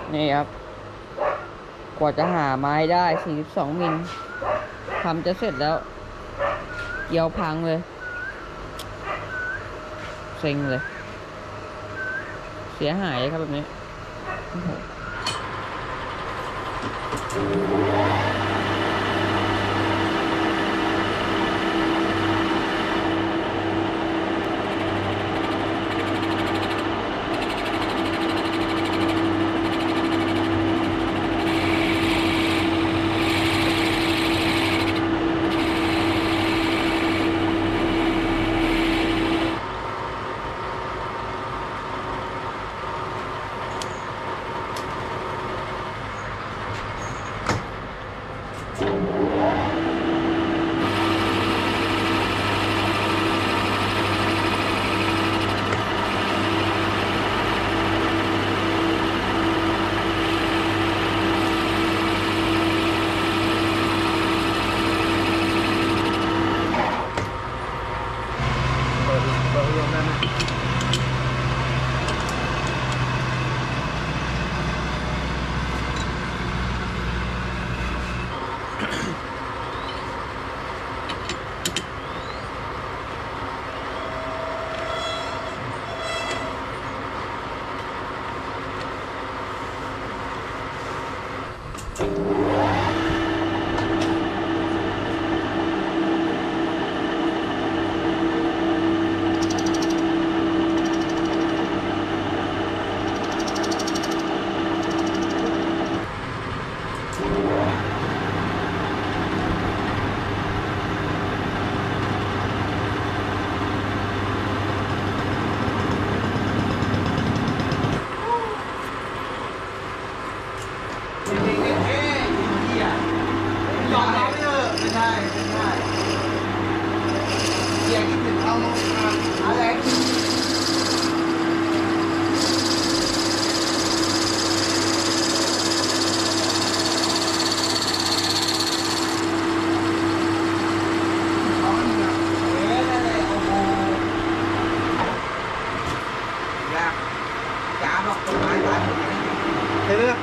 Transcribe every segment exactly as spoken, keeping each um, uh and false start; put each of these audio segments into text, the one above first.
นี่ครับกว่าจะหาไม้ได้สี่สิบสองมิลทำจะเสร็จแล้วเกี่ยวพังเลยเซ็งเลยเสียหายเลยครับแบบนี้โอ้โหเปิดเปิดลมได้ไหมยอมรับไม่เถอะไม่ได้ไม่ได้เสียคิดถึงเอาอะไรเขาเนี่ยเอ๊ะอะไรโอ้โหยากยาบอกต้นไม้ตายหมดเลยเฮ้ย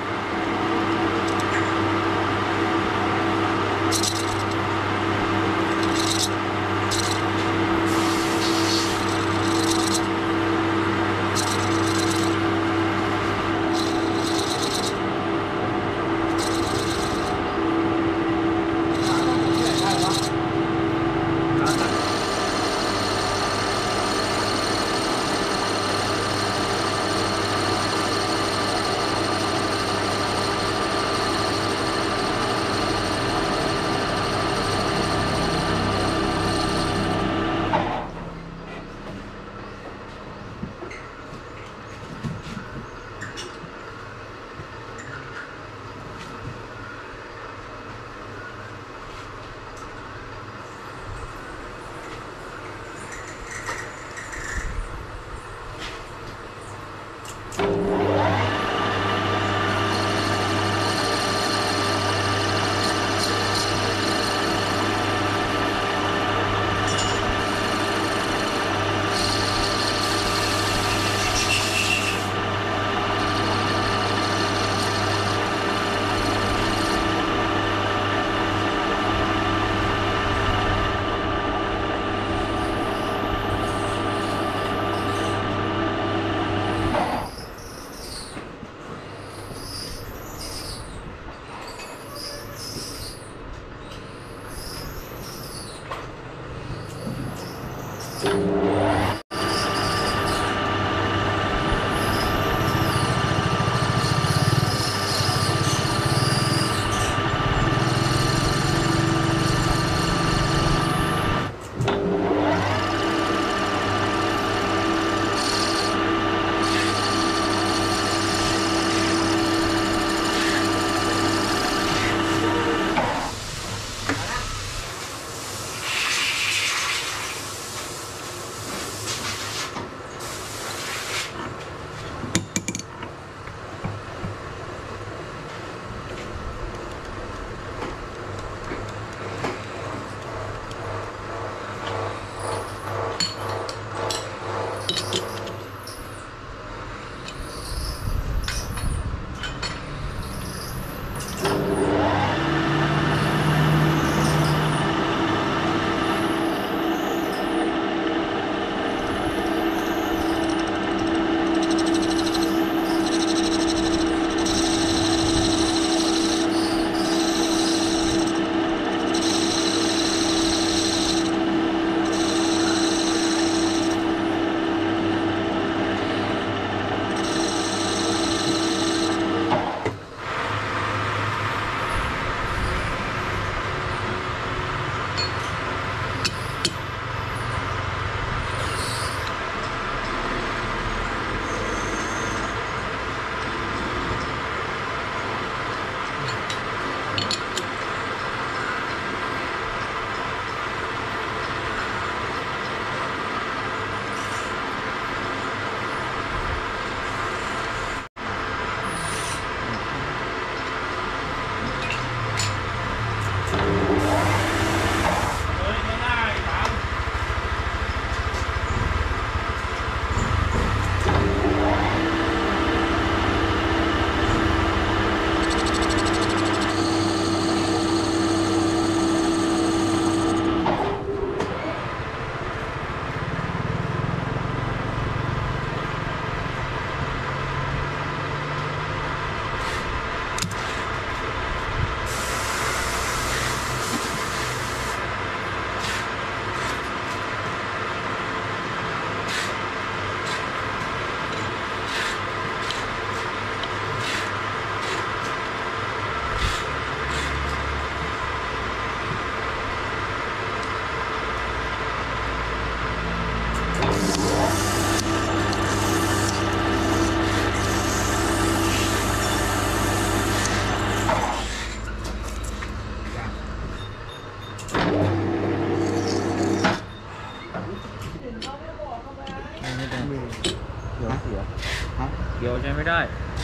ไม่ได้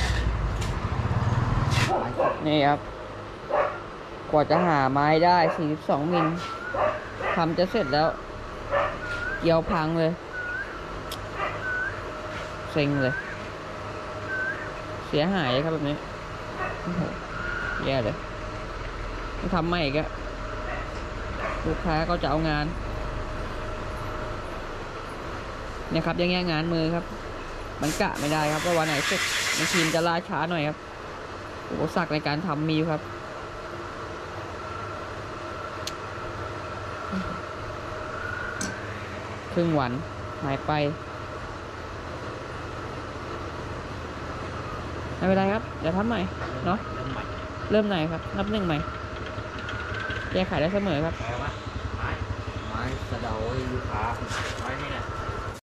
นี่ครับ กว่าจะหาไม้ได้สี่สิบสองมิลทำจะเสร็จแล้ว เกี่ยวพังเลย เซ็งเลย เสียหายเลยครับแบบนี้โอ้โหแย่เลยต้องทำใหม่อีกอะลูกค้าก็จะเอางาน เนี่ยครับยังแย่งานมือครับ มันกะไม่ได้ครับว่าวันไหนเสร็จบางทีมจะล่าช้าหน่อยครับอุปสรรคในการทำมีอยู่ครับ ครึ่งวันหายไปไม่เป็นไรครับเดี๋ยวทำใหม่เนาะเริ่มใหม่เริ่มไหนครับ นับหนึ่งใหม่แก้ไขได้เสมอครับแปลว่าไม้ไม้สะเดาให้ลูกค้าไม้นี่แหละ